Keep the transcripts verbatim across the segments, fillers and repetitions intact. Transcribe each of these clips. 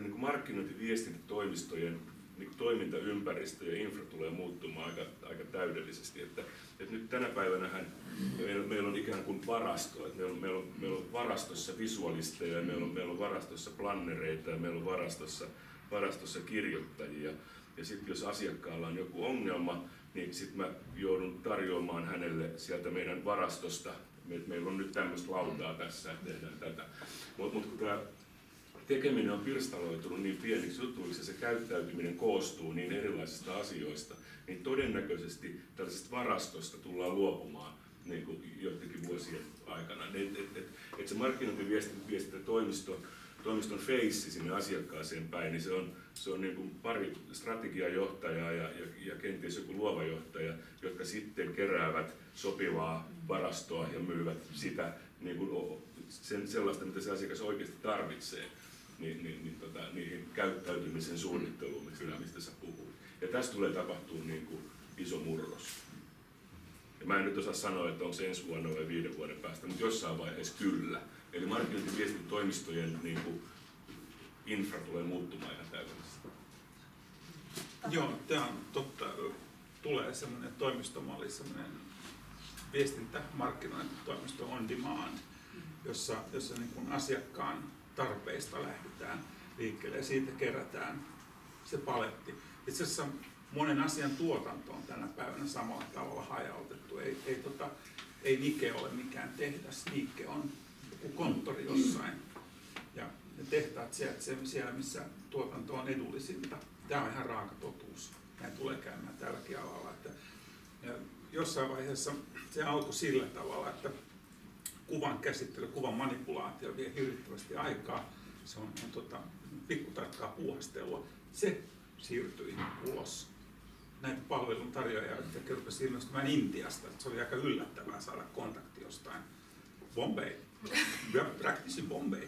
meidän niin kuin markkinointiviestintätoimistojen niin toimintaympäristö ja infra tulee muuttumaan aika, aika täydellisesti. Että, että nyt tänä päivänähän meillä, meillä on ikään kuin varasto. Että meillä, on, meillä, on, meillä on varastossa visualisteja, ja meillä on, meillä on varastossa plannereita ja meillä on varastossa, varastossa kirjoittajia. Ja sitten jos asiakkaalla on joku ongelma, niin sitten mä joudun tarjoamaan hänelle sieltä meidän varastosta. Meillä on nyt tämmöistä lautaa tässä, että tehdään tätä. Mutta mut kun tämä tekeminen on pirstaloitunut niin pieniksi jutuiksi ja se käyttäytyminen koostuu niin erilaisista asioista, niin todennäköisesti tällaisesta varastosta tullaan luopumaan niin kuin joidenkin vuosien aikana. Et, et, et, et se markkinointiviestintätoimisto toimiston feissi sinne asiakkaaseen päin, niin se on, se on niin kuin pari strategiajohtajaa ja, ja, ja kenties joku luova johtaja, jotka sitten keräävät sopivaa varastoa ja myyvät sitä niin kuin sen, sellaista, mitä se asiakas oikeasti tarvitsee. Niin, niin, niin, tota, niihin käyttäytymisen suunnitteluun, mistä, mistä sä puhuit. Ja tästä tulee tapahtua niin kuin iso murros. Ja mä en nyt osaa sanoa, että onko se ensi vuonna vai viiden vuoden päästä, mutta jossain vaiheessa kyllä. Eli markkinointiviestintätoimistojen niin kuin infra tulee muuttumaan ihan täydellisesti. Joo, tämä on totta. Tulee semmoinen toimistomalli, semmoinen viestintämarkkinointitoimisto on demand, jossa, jossa niin kuin asiakkaan tarpeista lähdetään liikkeelle ja siitä kerätään se paletti. Itse asiassa monen asian tuotanto on tänä päivänä samalla tavalla hajautettu. Ei, ei, tota, ei Nike ole mikään tehdas, Nike on joku konttori jossain. Ja ne tehtaat sijaitsevat siellä, missä tuotanto on edullisinta. Tämä on ihan raaka totuus. Näin tulee käymään tälläkin alalla. Että jossain vaiheessa se alkoi sillä tavalla, että kuvan käsittely, kuvan manipulaatio vie hirvittävästi aikaa. Se on, on tota, pikkutarkkaa puuhastelua. Se siirtyi ulos. Näitä palveluntarjoajia, jotka rupesivat ilmestymään Intiasta. Se oli aika yllättävää saada kontakti jostain. Bombay. We are practicing Bombay.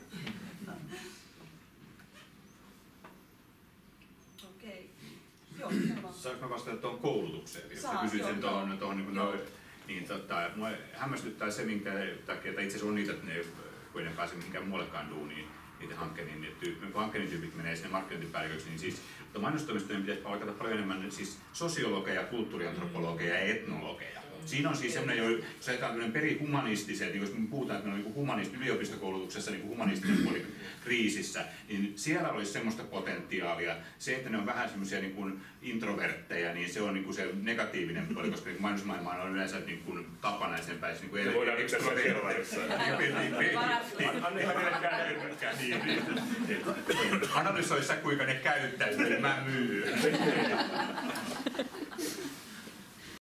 Okei. Joo, saanko mä vastata tuohon koulutukseen? Jos Saa, kysyit joo, sen tuohon, tuohon niin, no, niin tota, mua hämmästyttää se, minkä takia, että itse asiassa on niitä, että ne kun ne pääse mihinkään muuallekaan duuniin, niitä hankkeiden, niin tyyppi, hankkeiden tyypit menee sinne markkinointipäälliköksi, niin siis mainostoimistojen pitäisi palkata paljon enemmän siis sosiologeja, kulttuuriantropologeja ja etnologeja. Siinä on siis sellainen, jos ajatellaan perihumanistiset, jos me puhutaan, että meillä on humanist, yliopistokoulutuksessa niin humanistinen puoli kriisissä, niin siellä olisi semmoista potentiaalia. Se, että ne on vähän semmoisia niin kuin introvertteja, niin se on niin kuin se negatiivinen puoli, koska niin mainosmaailma on yleensä niin kuin tapana ja sen päässä niin me voidaan nyt tässä kerralla jossain. Analysoi sä, kuinka ne käyttäytyy, mä myyn.